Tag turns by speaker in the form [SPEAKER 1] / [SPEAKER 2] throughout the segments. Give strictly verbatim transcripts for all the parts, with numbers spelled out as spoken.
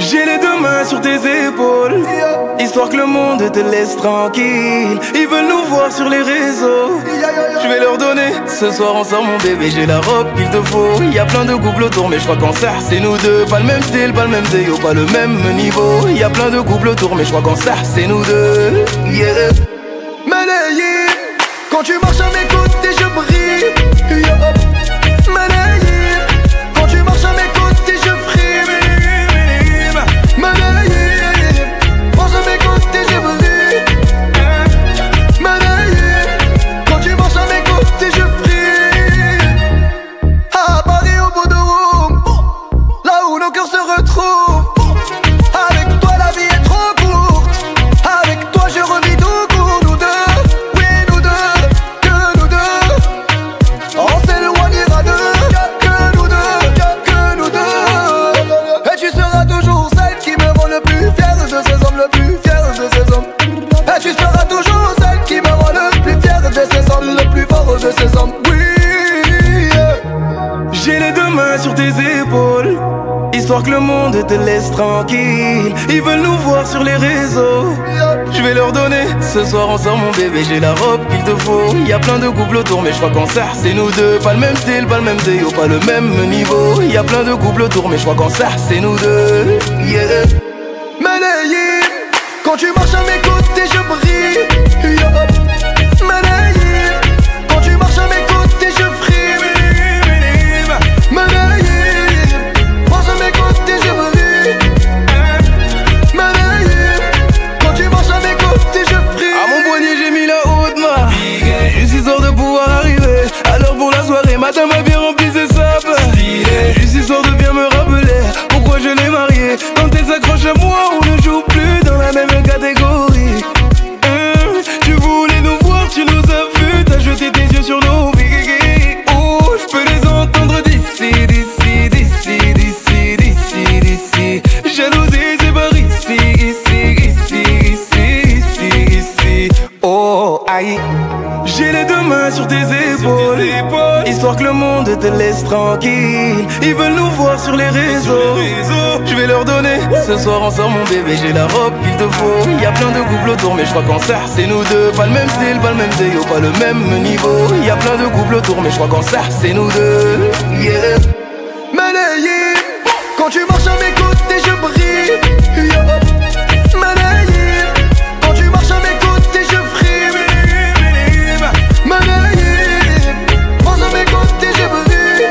[SPEAKER 1] J'ai les deux mains sur tes épaules, histoire que le monde te laisse tranquille. Ils veulent nous voir sur les réseaux, je vais leur donner. Ce soir on sort mon bébé, j'ai la robe qu'il te faut. Y'a plein de couples autour mais je crois qu'en ça c'est nous deux. Pas le même style, pas le même déo, pas le même niveau. Y'a plein de couples autour mais je crois qu'en ça c'est nous deux. Yeah.
[SPEAKER 2] Malayé, quand tu marches à mes côtés je brille. Yeah. Malayé, quand tu marches à mes côtés je frime. Malayé, marche à mes côtés je brille. Malayé, quand tu marches à mes côtés je frime. À Paris au bout de Rome, là où nos cœurs se retrouvent. Avec toi la vie est trop courte, avec toi je revis tout court. Nous deux, oui nous deux, que nous deux. On s'éloignera d'eux, que nous deux, que nous deux. Et tu seras toujours celle qui me rend le plus fier de ces hommes, le plus fier de ces hommes. Et tu seras toujours celle qui me rend le plus fier de ces hommes, le plus fort de ces hommes. Oui, yeah.
[SPEAKER 1] J'ai les deux mains sur tes épaules, histoire que le monde te laisse tranquille. Ils veulent nous voir sur les réseaux, je vais leur donner. Ce soir on sort mon bébé, j'ai la robe qu'il te faut. Y'a plein de couples autour mais je crois qu'en ça c'est nous deux. Pas le même style, pas le même déo, pas le même niveau. Y'a plein de couples autour mais je crois qu'en ça c'est nous deux. Yeah.
[SPEAKER 2] Malayé, quand tu marches à mes côtés je brille. Yeah. Malayé, quand tu marches à mes côtés je frime. Malayé, marche à mes côtés je brille. Malayé, quand tu marches à mes côtés je frime.
[SPEAKER 1] À mon poignet j'ai mis la haute main, juste histoire de pouvoir arriver. Alors pour la soirée, matin m'a bien rempli ses sapes. Juste histoire de bien me rappeler pourquoi je l'ai mariée. Quand elle s'accroche à moi, on ne joue plus dans la même catégorie. Hum, tu voulais nous voir, tu nous as vus, t'as jeté tes yeux sur nos vies. Oh, je peux les entendre d'ici, d'ici, d'ici, d'ici, d'ici, d'ici. Jalousie, c'est par ici, ici, ici, ici, ici, ici. Oh, aïe. J'ai les deux mains sur tes épaules, histoire que le monde te laisse tranquille. Ils veulent nous voir sur les réseaux, je vais leur donner. Ce soir on sort mon bébé, j'ai la robe qu'il te faut. Y'a plein de couples autour mais je crois qu'en ça c'est nous deux. Pas le même style, pas le même déo, pas le même niveau. Y'a plein de couples autour mais je crois qu'en ça c'est nous deux. Yeah.
[SPEAKER 2] Malayé, quand tu marches à mes côtés je brille. Yeah. Malayé, quand tu marches à mes côtés je frime. Malayé, marche à mes côtés je brille.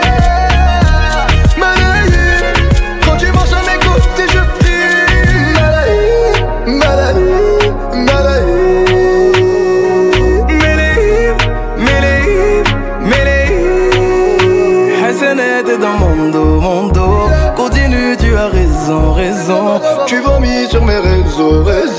[SPEAKER 2] Malayé, quand tu marches à mes côtés je frime. Malayé, Malayé, Malayé.
[SPEAKER 1] Méléhim, Méléhim, Méléhim. Hassanet est dans mon dos, mon dos. Continue, tu as raison, raison.
[SPEAKER 2] Tu vomis sur mes réseaux, réseaux.